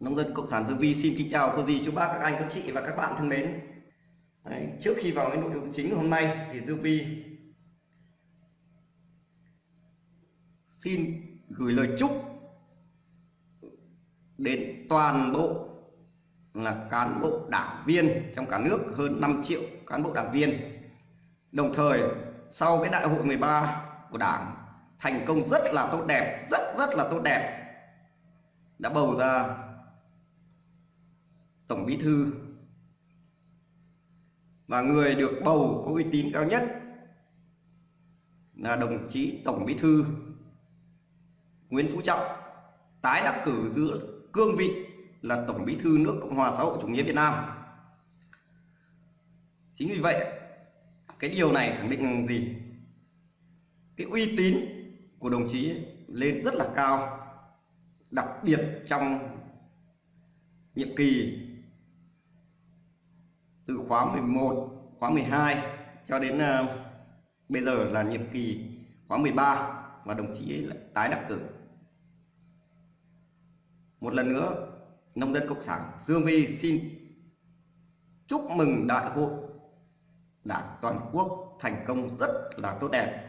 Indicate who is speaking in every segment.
Speaker 1: Nông dân Cộng sản Dương Vi xin kính chào cô dì, chú bác, các anh, các chị và các bạn thân mến. Trước khi vào cái nội dung chính hôm nay thì Dương Vi xin gửi lời chúc đến toàn bộ là cán bộ đảng viên trong cả nước, hơn 5 triệu cán bộ đảng viên. Đồng thời sau cái đại hội 13 của Đảng thành công rất là tốt đẹp, rất là tốt đẹp, đã bầu ra Tổng Bí thư, và người được bầu có uy tín cao nhất là đồng chí Tổng Bí thư Nguyễn Phú Trọng, tái đắc cử giữ cương vị là Tổng Bí thư nước Cộng hòa xã hội chủ nghĩa Việt Nam. Chính vì vậy cái điều này khẳng định gì? Cái uy tín của đồng chí lên rất là cao, đặc biệt trong nhiệm kỳ từ khóa 11, khóa 12 cho đến bây giờ là nhiệm kỳ khóa 13, và đồng chí lại tái đắc cử. Một lần nữa, Nông dân Cộng sản Dương Vi xin chúc mừng Đại hội Đảng toàn quốc thành công rất là tốt đẹp.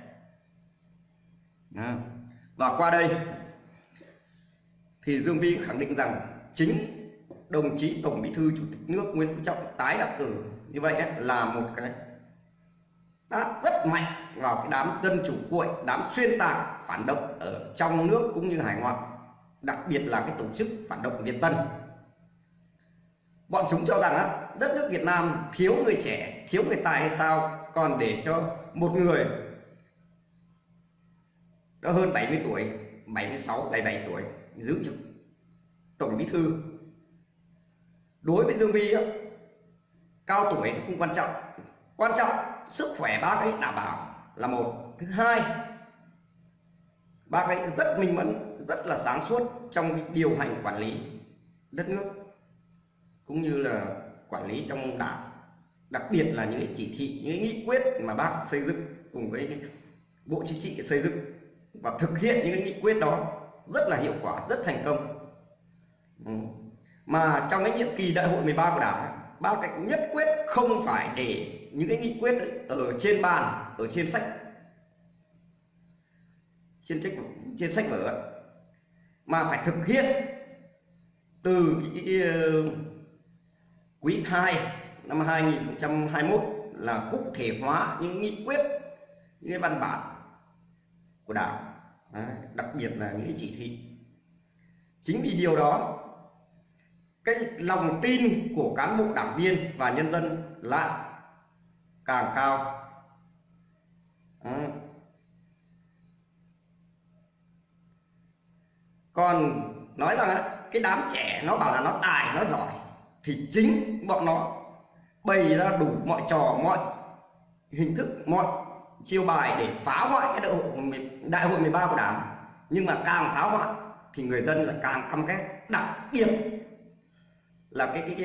Speaker 1: Và qua đây thì Dương Vi khẳng định rằng chính đồng chí Tổng Bí thư Chủ tịch nước Nguyễn Phú Trọng tái đắc cử như vậy là một cái tác rất mạnh vào cái đám dân chủ cuội, đám xuyên tạc phản động ở trong nước cũng như hải ngoại, đặc biệt là cái tổ chức phản động Việt Tân. Bọn chúng cho rằng đất nước Việt Nam thiếu người trẻ, thiếu người tài hay sao, còn để cho một người đã hơn 70 tuổi, 76, 77 tuổi giữ chức Tổng Bí thư. Đối với Dương Vi cao tuổi không quan trọng sức khỏe bác ấy đảm bảo là một. Thứ hai, bác ấy rất minh mẫn, rất là sáng suốt trong điều hành quản lý đất nước cũng như là quản lý trong đảng, đặc biệt là những cái chỉ thị, những cái nghị quyết mà bác xây dựng cùng với cái Bộ Chính trị xây dựng và thực hiện những cái nghị quyết đó rất là hiệu quả, rất thành công. Mà trong cái nhiệm kỳ đại hội 13 của Đảng, bác ấy nhất quyết không phải để những cái nghị quyết ấy ở trên bàn, ở trên sách, trên sách vở, mà phải thực hiện từ cái quý 2 năm 2021 là cụ thể hóa những nghị quyết, những cái văn bản của Đảng. Đấy, đặc biệt là những cái chỉ thị. Chính vì điều đó, cái lòng tin của cán bộ đảng viên và nhân dân lại càng cao. Còn nói rằng cái đám trẻ nó bảo là nó tài, nó giỏi, thì chính bọn nó bày ra đủ mọi trò, mọi hình thức, mọi chiêu bài để phá hoại cái đại hội 13 của Đảng. Nhưng mà càng phá hoại thì người dân lại càng căm ghét, đặc biệt là cái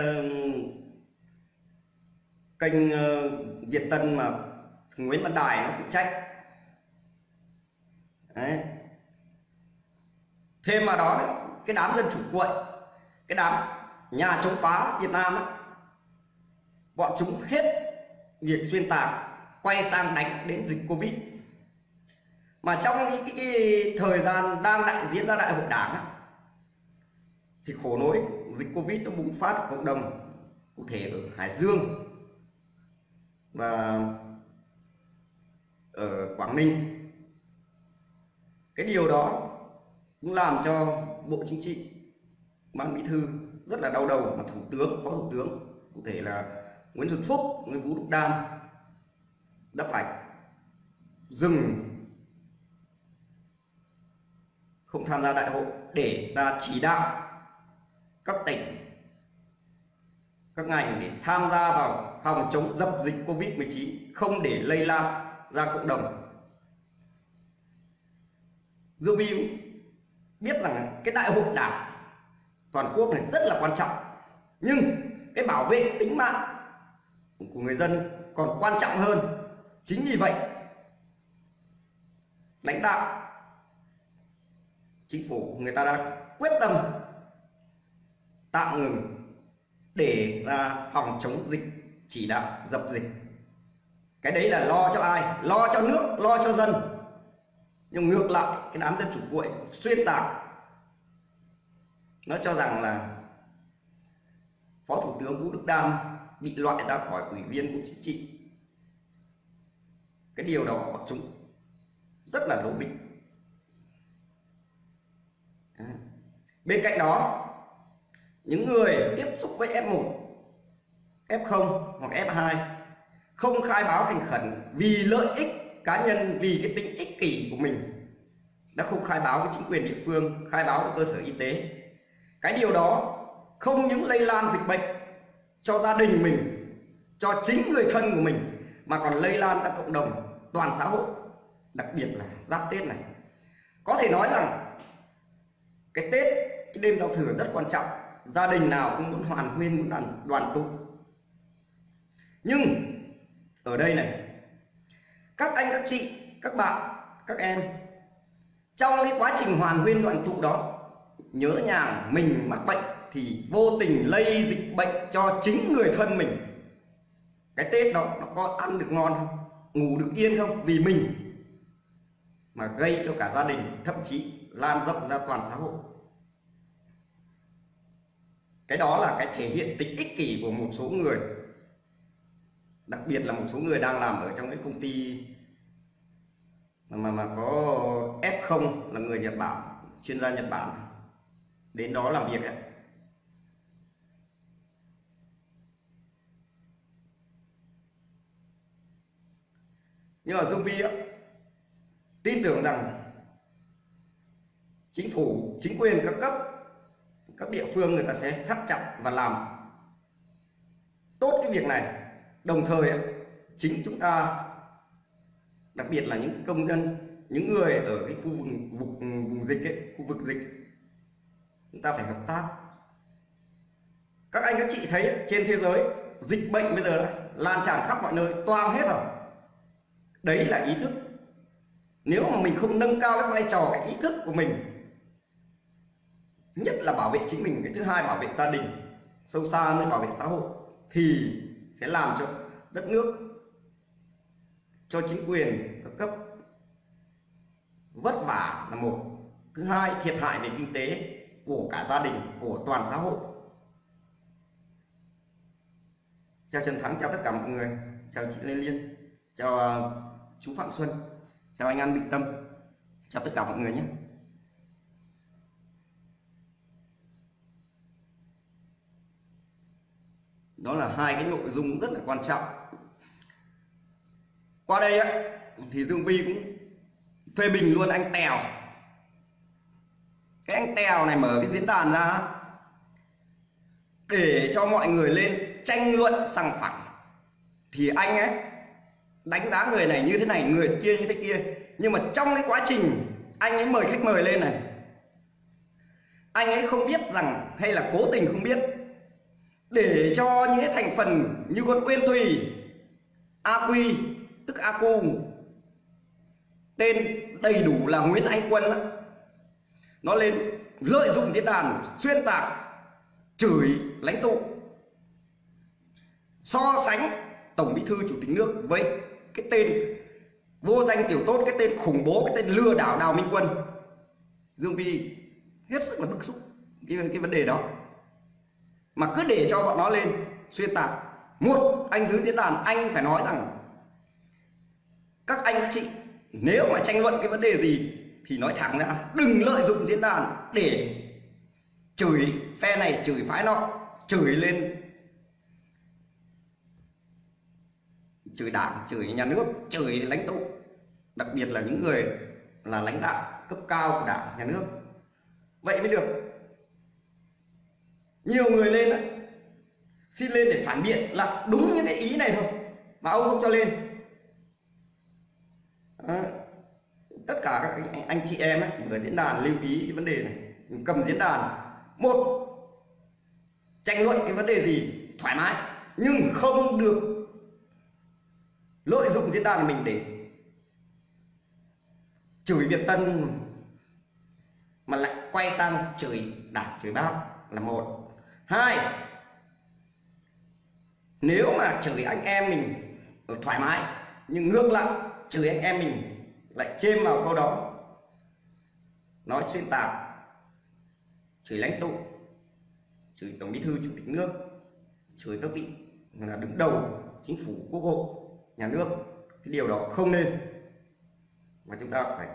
Speaker 1: kênh Việt Tân mà Nguyễn Văn Đài nó phụ trách. Đấy. Thêm vào đó, cái đám dân chủ cuội, cái đám nhà chống phá Việt Nam ấy, bọn chúng hết việc xuyên tạc quay sang đánh đến dịch Covid. Mà trong cái thời gian đang diễn ra đại hội Đảng ấy, thì khổ nỗi dịch Covid nó bùng phát ở cộng đồng, cụ thể ở Hải Dương và ở Quảng Ninh. Cái điều đó cũng làm cho Bộ Chính trị, Ban Bí thư rất là đau đầu, mà Thủ tướng, Phó Thủ tướng, cụ thể là Nguyễn Xuân Phúc, Nguyễn Vũ Đức Đam đã phải dừng, không tham gia đại hội để ta chỉ đạo các tỉnh, các ngành để tham gia vào phòng chống dập dịch Covid-19, không để lây lan ra cộng đồng. Dương Vi biết rằng cái đại hội Đảng toàn quốc này rất là quan trọng, nhưng cái bảo vệ tính mạng của người dân còn quan trọng hơn. Chính vì vậy, lãnh đạo chính phủ người ta đã quyết tâm tạm ngừng để ra phòng chống dịch, chỉ đạo dập dịch. Cái đấy là lo cho ai? Lo cho nước, lo cho dân. Nhưng ngược lại cái đám dân chủ cuội xuyên tạc, nó cho rằng là Phó Thủ tướng Vũ Đức Đam bị loại ra khỏi Ủy viên Bộ Chính trị. Cái điều đó bọn chúng rất là lố bịch. Bên cạnh đó, những người tiếp xúc với F1, F0 hoặc F2 không khai báo thành khẩn vì lợi ích cá nhân, vì cái tính ích kỷ của mình, đã không khai báo với chính quyền địa phương, khai báo với cơ sở y tế. Cái điều đó không những lây lan dịch bệnh cho gia đình mình, cho chính người thân của mình, mà còn lây lan ra cộng đồng, toàn xã hội, đặc biệt là giáp Tết này. Có thể nói rằng cái Tết, cái đêm giao thừa rất quan trọng, gia đình nào cũng muốn hoàn nguyên, muốn đoàn tụ. Nhưng ở đây này, các anh, các chị, các bạn, các em, trong cái quá trình hoàn nguyên đoàn tụ đó, nhớ nhà mình mắc bệnh thì vô tình lây dịch bệnh cho chính người thân mình. Cái Tết đó nó có ăn được ngon không, ngủ được yên không, vì mình mà gây cho cả gia đình, thậm chí lan rộng ra toàn xã hội. Cái đó là cái thể hiện tính ích kỷ của một số người, đặc biệt là một số người đang làm ở trong cái công ty mà có F0 là người Nhật Bản, chuyên gia Nhật Bản đến đó làm việc ấy. Nhưng mà Dung Vi tin tưởng rằng chính phủ, chính quyền các cấp, các địa phương người ta sẽ thắt chặt và làm tốt cái việc này. Đồng thời chính chúng ta, đặc biệt là những công nhân, những người ở cái vùng dịch ấy, khu vực dịch, chúng ta phải hợp tác. Các anh các chị thấy trên thế giới dịch bệnh bây giờ lan tràn khắp mọi nơi, toang hết rồi. Đấy là ý thức. Nếu mà mình không nâng cao cái vai trò, cái ý thức của mình, nhất là bảo vệ chính mình, cái thứ hai bảo vệ gia đình, sâu xa mới bảo vệ xã hội, thì sẽ làm cho đất nước, cho chính quyền các cấp vất vả là một, thứ hai thiệt hại về kinh tế của cả gia đình, của toàn xã hội. Chào Trần Thắng, chào tất cả mọi người, chào chị Lê Liên, chào chú Phạm Xuân, chào anh An Định Tâm, chào tất cả mọi người nhé. Đó là hai cái nội dung rất là quan trọng. Qua đây thì Dương Vi cũng phê bình luôn anh Tèo. Cái anh Tèo này mở cái diễn đàn ra để cho mọi người lên tranh luận sòng phẳng, thì anh ấy đánh giá người này như thế này, người kia như thế kia. Nhưng mà trong cái quá trình anh ấy mời khách mời lên này, anh ấy không biết rằng, hay là cố tình không biết, để cho những cái thành phần như con Uyên Thùy, AQ, tức AQ, tên đầy đủ là Nguyễn Anh Quân đó, nó lên lợi dụng diễn đàn xuyên tạc, chửi lãnh tụ, so sánh Tổng Bí thư Chủ tịch nước với cái tên vô danh tiểu tốt, cái tên khủng bố, cái tên lừa đảo Đào Minh Quân. Dương Vi hết sức là bức xúc cái vấn đề đó, mà cứ để cho bọn nó lên xuyên tạc. Một, anh dưới diễn đàn anh phải nói rằng các anh các chị nếu mà tranh luận cái vấn đề gì thì nói thẳng ra, đừng lợi dụng diễn đàn để chửi phe này, chửi phái nọ, chửi lên, chửi đảng, chửi nhà nước, chửi lãnh tụ, đặc biệt là những người là lãnh đạo cấp cao của đảng, nhà nước. Vậy mới được. Nhiều người lên đó, xin lên để phản biện là đúng những cái ý này thôi mà ông không cho lên. Tất cả các anh chị em ấy, ở diễn đàn lưu ý cái vấn đề này. Cầm diễn đàn, một, tranh luận cái vấn đề gì thoải mái, nhưng không được lợi dụng diễn đàn của mình để chửi Việt Tân mà lại quay sang chửi đảng, chửi Bác là một. Hai, nếu mà chửi anh em mình thoải mái, nhưng ngược lại chửi anh em mình lại chêm vào câu đó, nói xuyên tạc, chửi lãnh tụ, chửi tổng bí thư chủ tịch nước, chửi các vị là đứng đầu chính phủ, quốc hội, nhà nước, cái điều đó không nên, mà chúng ta phải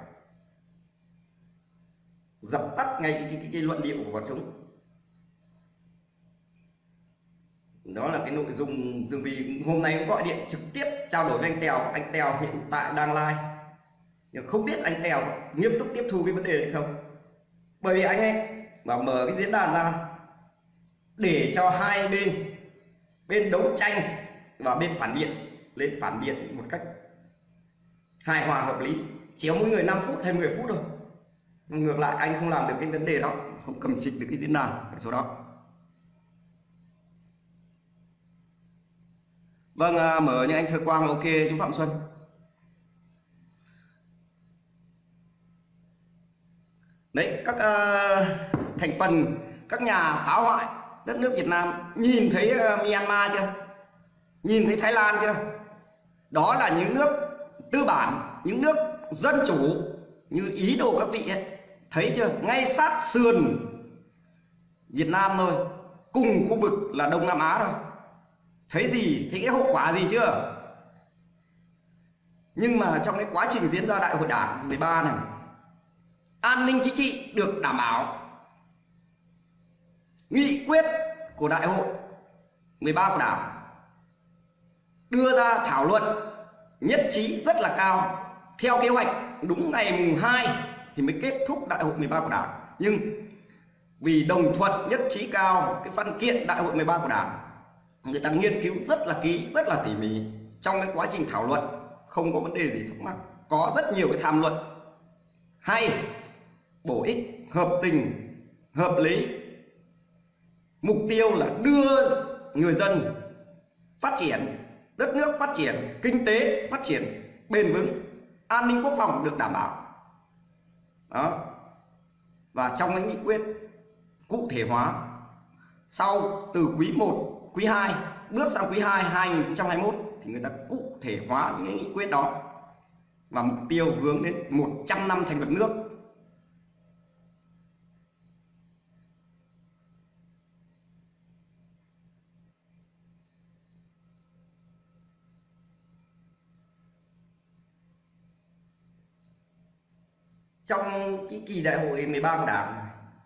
Speaker 1: dập tắt ngay cái luận điệu của bọn chúng. Đó là cái nội dung Dương Vi hôm nay cũng gọi điện trực tiếp trao đổi với anh Tèo. Anh Tèo hiện tại đang live, nhưng không biết anh Tèo nghiêm túc tiếp thu cái vấn đề này không, bởi vì anh ấy bảo mở cái diễn đàn ra để cho hai bên đấu tranh và bên phản biện lên phản biện một cách hài hòa hợp lý, chỉ có mỗi người 5 phút hay 10 phút thôi. Ngược lại anh không làm được cái vấn đề đó, không cầm trịch được cái diễn đàn ở chỗ đó. Vâng, mở như anh Thơ Quang là ok chú Phạm Xuân. Đấy, các thành phần, các nhà phá hoại đất nước Việt Nam nhìn thấy Myanmar chưa? Nhìn thấy Thái Lan chưa? Đó là những nước tư bản, những nước dân chủ như ý đồ các vị ấy. Thấy chưa? Ngay sát sườn Việt Nam thôi, cùng khu vực là Đông Nam Á thôi. Thấy gì? Thấy cái hậu quả gì chưa? Nhưng mà trong cái quá trình diễn ra đại hội đảng 13 này, an ninh chính trị được đảm bảo, nghị quyết của đại hội 13 của đảng đưa ra thảo luận nhất trí rất là cao. Theo kế hoạch đúng ngày mùng 2 thì mới kết thúc đại hội 13 của đảng, nhưng vì đồng thuận nhất trí cao cái văn kiện đại hội 13 của đảng, người ta nghiên cứu rất là kỹ, rất là tỉ mỉ. Trong cái quá trình thảo luận không có vấn đề gì thắc mắc, có rất nhiều cái tham luận hay, bổ ích, hợp tình, hợp lý. Mục tiêu là đưa người dân phát triển, đất nước phát triển, kinh tế phát triển bền vững, an ninh quốc phòng được đảm bảo. Đó. Và trong cái nghị quyết cụ thể hóa sau từ quý 1, quý 2 bước sang quý 2 2021 thì người ta cụ thể hóa những cái nghị quyết đó, và mục tiêu hướng đến 100 năm thành lập nước. Trong cái kỳ đại hội 13 của đảng,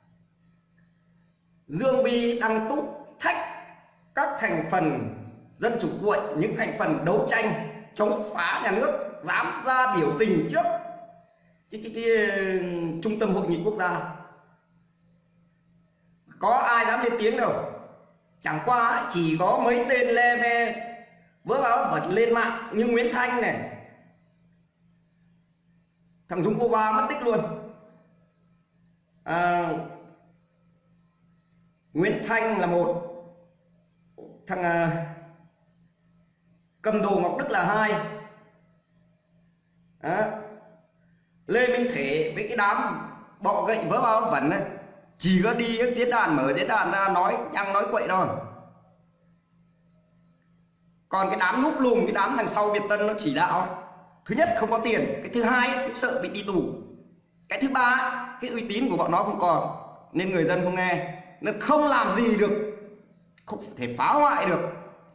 Speaker 1: Dương Vi đang tút thách các thành phần dân chủ cuội, những thành phần đấu tranh chống phá nhà nước dám ra biểu tình trước cái trung tâm hội nghị quốc gia. Có ai dám lên tiếng đâu, chẳng qua chỉ có mấy tên le ve vớ báo vẫn lên mạng như Nguyễn Thanh này, thằng Dung Cô Ba mất tích luôn. Nguyễn Thanh là một, thằng cầm đồ Ngọc Đức là hai. Lê Minh Thể với cái đám bọ gậy vớ bao vẩn này chỉ có đi các diễn đàn, mở diễn đàn ra nói nhăng nói quậy thôi. Còn cái đám núp lùm, cái đám đằng sau Việt Tân nó chỉ đạo, thứ nhất không có tiền, cái thứ hai cũng sợ bị đi tù, cái thứ ba cái uy tín của bọn nó không còn, nên người dân không nghe, nên không làm gì được, không thể phá hoại được.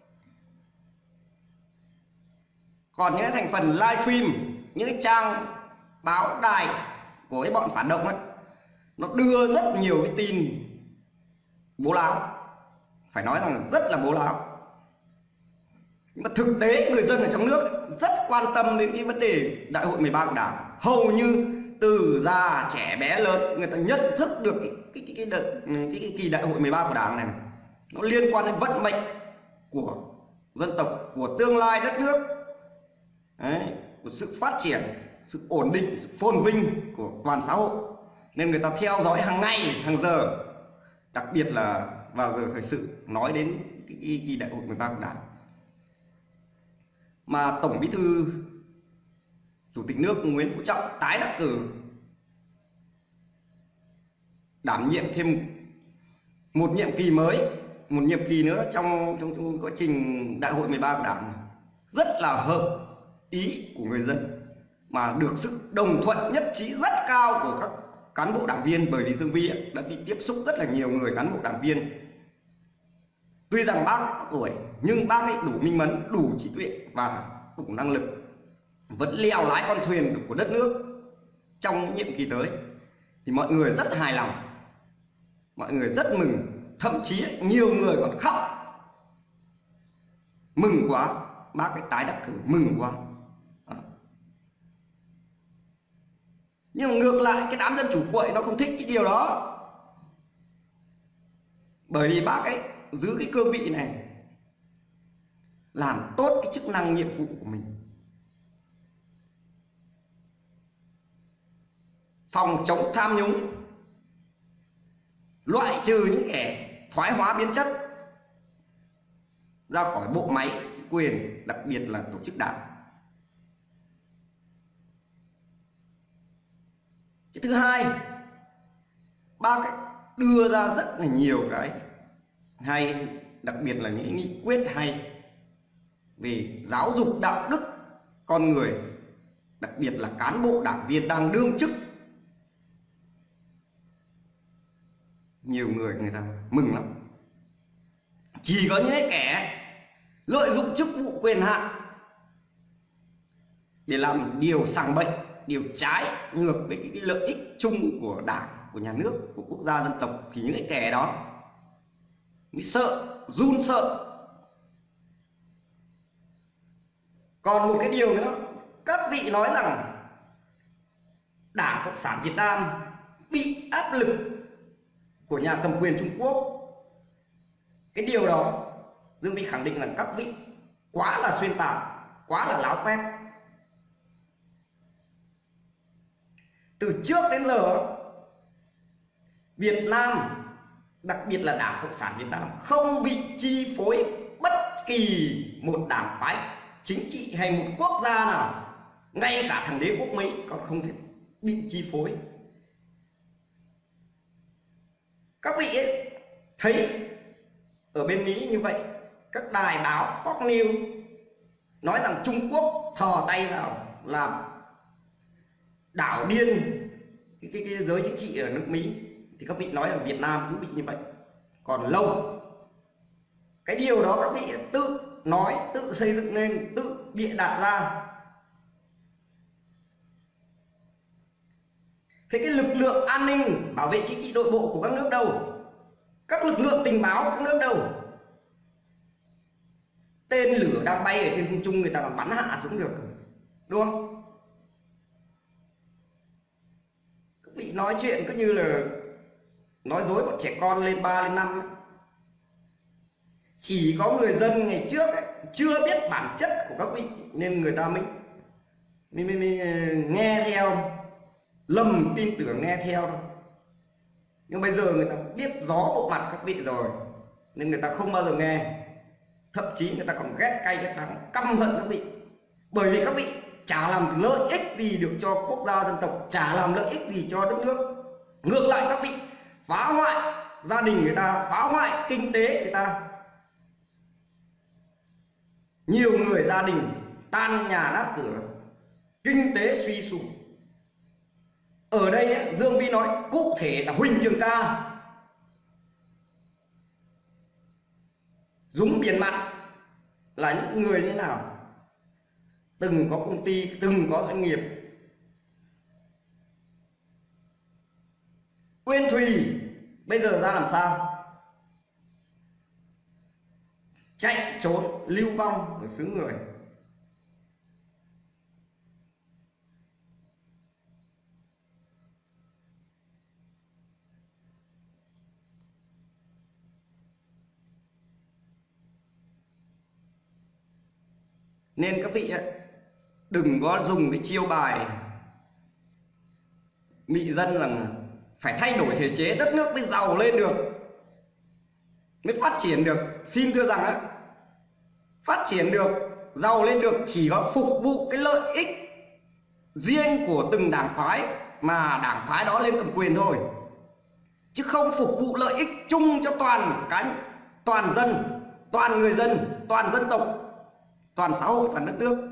Speaker 1: Còn những thành phần livestream, những cái trang báo đài của cái bọn phản động ấy, nó đưa rất nhiều cái tin bố láo, phải nói rằng rất là bố láo. Nhưng mà thực tế người dân ở trong nước rất quan tâm đến cái vấn đề đại hội 13 của đảng. Hầu như từ già trẻ bé lớn người ta nhận thức được cái kỳ đại hội 13 của đảng này nó liên quan đến vận mệnh của dân tộc, của tương lai đất nước. Đấy, của sự phát triển, sự ổn định, sự phồn vinh của toàn xã hội, nên người ta theo dõi hàng ngày hàng giờ, đặc biệt là vào giờ thời sự nói đến cái đại hội 13 của đảng. Mà Tổng Bí thư Chủ tịch nước Nguyễn Phú Trọng tái đắc cử đảm nhiệm thêm một nhiệm kỳ mới một nhiệm kỳ nữa trong quá trình đại hội 13 của Đảng rất là hợp ý của người dân, mà được sự đồng thuận nhất trí rất cao của các cán bộ đảng viên. Bởi vì Dương Vi đã bị tiếp xúc rất là nhiều người cán bộ đảng viên, tuy rằng bác có tuổi nhưng bác ấy đủ minh mẫn, đủ trí tuệ và đủ năng lực, vẫn lèo lái con thuyền của đất nước trong nhiệm kỳ tới. Thì mọi người rất hài lòng, mọi người rất mừng, thậm chí nhiều người còn khóc, mừng quá, bác ấy tái đắc cử, mừng quá. Nhưng mà ngược lại cái đám dân chủ quậy nó không thích cái điều đó, bởi vì bác ấy giữ cái cương vị này làm tốt cái chức năng nhiệm vụ của mình, phòng chống tham nhũng, loại trừ những kẻ thoái hóa biến chất ra khỏi bộ máy chính quyền, đặc biệt là tổ chức đảng. Cái thứ hai, bác ấy đưa ra rất là nhiều cái hay, đặc biệt là những nghị quyết hay về giáo dục đạo đức con người, đặc biệt là cán bộ đảng viên đang đương chức. Nhiều người ta mừng lắm. Chỉ có những kẻ lợi dụng chức vụ quyền hạn để làm điều sằng bậy, điều trái ngược với cái lợi ích chung của đảng, của nhà nước, của quốc gia dân tộc, thì những cái kẻ đó mới sợ, run sợ. Còn một cái điều nữa, các vị nói rằng Đảng Cộng sản Việt Nam bị áp lực của nhà cầm quyền Trung Quốc. Cái điều đó Dương Vi khẳng định là các vị quá là xuyên tạc, quá là láo phét. Từ trước đến giờ Việt Nam, đặc biệt là Đảng Cộng sản Việt Nam, không bị chi phối bất kỳ một đảng phái chính trị hay một quốc gia nào, ngay cả thằng đế quốc Mỹ còn không thể bị chi phối. Các vị ấy thấy ở bên Mỹ như vậy, các đài báo Fox News nói rằng Trung Quốc thò tay vào làm đảo điên cái giới chính trị ở nước Mỹ, thì các vị nói rằng Việt Nam cũng bị như vậy. Còn lâu, cái điều đó các vị tự nói, tự xây dựng lên, tự bịa đặt ra. Thế cái lực lượng an ninh bảo vệ chính trị nội bộ của các nước đâu? Các lực lượng tình báo của các nước đâu? Tên lửa đang bay ở trên không trung người ta còn bắn hạ xuống được, đúng không? Các vị nói chuyện cứ như là nói dối bọn trẻ con lên 3 lên 5. Chỉ có người dân ngày trước ấy, chưa biết bản chất của các vị nên người ta mới nghe theo, lầm tin tưởng nghe theo. Nhưng bây giờ người ta biết rõ bộ mặt các vị rồi nên người ta không bao giờ nghe. Thậm chí người ta còn ghét cay ghét đắng, căm hận các vị. Bởi vì các vị chả làm lợi ích gì được cho quốc gia dân tộc, chả làm lợi ích gì cho đất nước. Ngược lại các vị phá hoại gia đình người ta, phá hoại kinh tế người ta. Nhiều người gia đình tan nhà nát cửa, kinh tế suy sụp. Ở đây ấy, Dương Vi nói cụ thể là Huỳnh Trường Ca, Dũng Biển Mặt là những người như thế nào? Từng có công ty, từng có doanh nghiệp. Uyên Thùy bây giờ ra làm sao? Chạy trốn lưu vong ở xứ người. Nên các vị ấy, đừng có dùng cái chiêu bài mị dân là phải thay đổi thể chế đất nước mới giàu lên được, mới phát triển được. Xin thưa rằng ấy, phát triển được, giàu lên được chỉ có phục vụ cái lợi ích riêng của từng đảng phái mà đảng phái đó lên cầm quyền thôi, chứ không phục vụ lợi ích chung cho toàn toàn dân, toàn người dân, toàn dân tộc, toàn xã hội, toàn đất nước.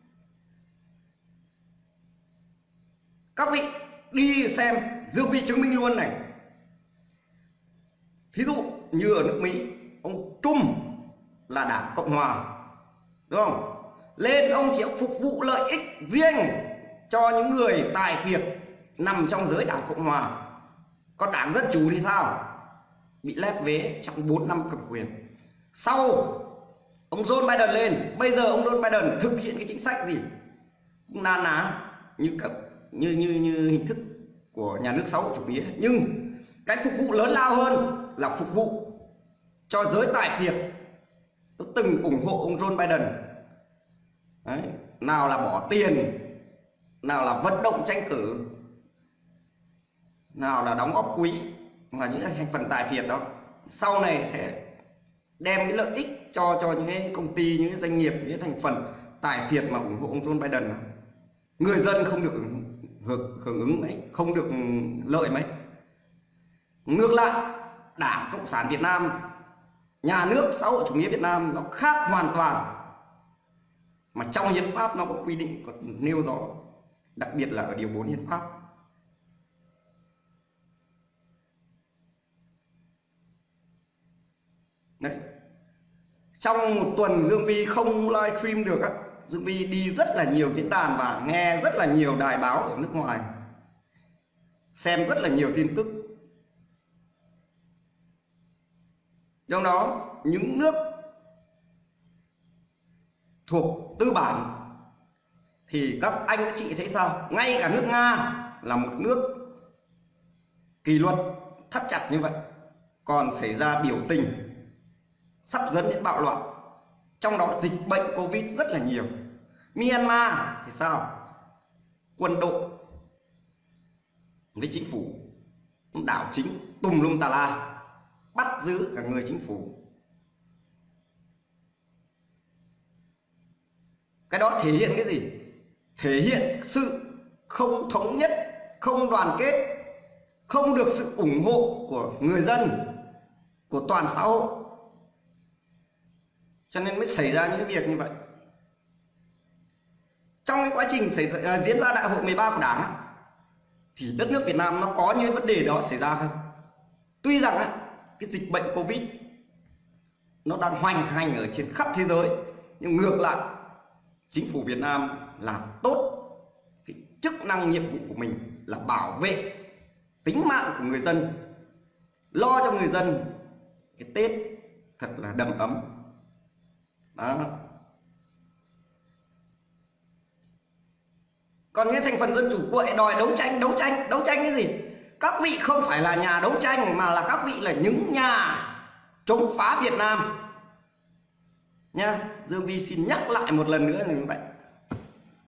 Speaker 1: Các vị đi xem, Dương Phi chứng minh luôn này. Thí dụ như ở nước Mỹ, ông Trump là Đảng Cộng Hòa, đúng không? Lên ông chỉ phục vụ lợi ích riêng cho những người tài phiệt nằm trong giới Đảng Cộng Hòa. Còn Đảng Dân Chủ thì sao? Bị lép vế trong 4 năm cầm quyền. Sau ông Joe Biden lên, bây giờ ông Joe Biden thực hiện cái chính sách gì cũng na ná như hình thức của nhà nước xã hội chủ nghĩa, nhưng cái phục vụ lớn lao hơn là phục vụ cho giới tài phiệt. Tôi từng ủng hộ ông Joe Biden. Đấy, nào là bỏ tiền, nào là vận động tranh cử, nào là đóng góp quỹ và những thành phần tài phiệt đó sau này sẽ đem cái lợi ích cho những cái công ty, những cái doanh nghiệp, những cái thành phần tài phiệt mà ủng hộ ông Joe Biden. Người dân không được hưởng ứng mấy, không được lợi mấy. Ngược lại, Đảng Cộng sản Việt Nam, nhà nước xã hội chủ nghĩa Việt Nam nó khác hoàn toàn. Mà trong hiến pháp nó có quy định, có nêu rõ, đặc biệt là ở điều 4 hiến pháp. Đấy. Trong một tuần Dương Phi không livestream được á, Dương Phi đi rất là nhiều diễn đàn và nghe rất là nhiều đài báo ở nước ngoài, xem rất là nhiều tin tức. Trong đó những nước thuộc tư bản thì các anh các chị thấy sao? Ngay cả nước Nga là một nước kỷ luật thắt chặt như vậy, còn xảy ra biểu tình sắp dẫn đến bạo loạn, trong đó dịch bệnh Covid rất là nhiều. Myanmar thì sao? Quân đội với chính phủ đảo chính tùm lum tà la, bắt giữ cả người chính phủ. Cái đó thể hiện cái gì? Thể hiện sự không thống nhất, không đoàn kết, không được sự ủng hộ của người dân, của toàn xã hội, cho nên mới xảy ra những cái việc như vậy. Trong cái quá trình diễn ra đại hội 13 của Đảng thì đất nước Việt Nam nó có những vấn đề đó xảy ra không? Tuy rằng cái dịch bệnh Covid nó đang hoành hành ở trên khắp thế giới, nhưng ngược lại chính phủ Việt Nam làm tốt cái chức năng nhiệm vụ của mình là bảo vệ tính mạng của người dân, lo cho người dân cái Tết thật là đầm ấm. Đó. Còn những thành phần dân chủ quậy đòi đấu tranh cái gì? Các vị không phải là nhà đấu tranh, mà là các vị là những nhà chống phá Việt Nam nha. Dương Vi xin nhắc lại một lần nữa là như vậy.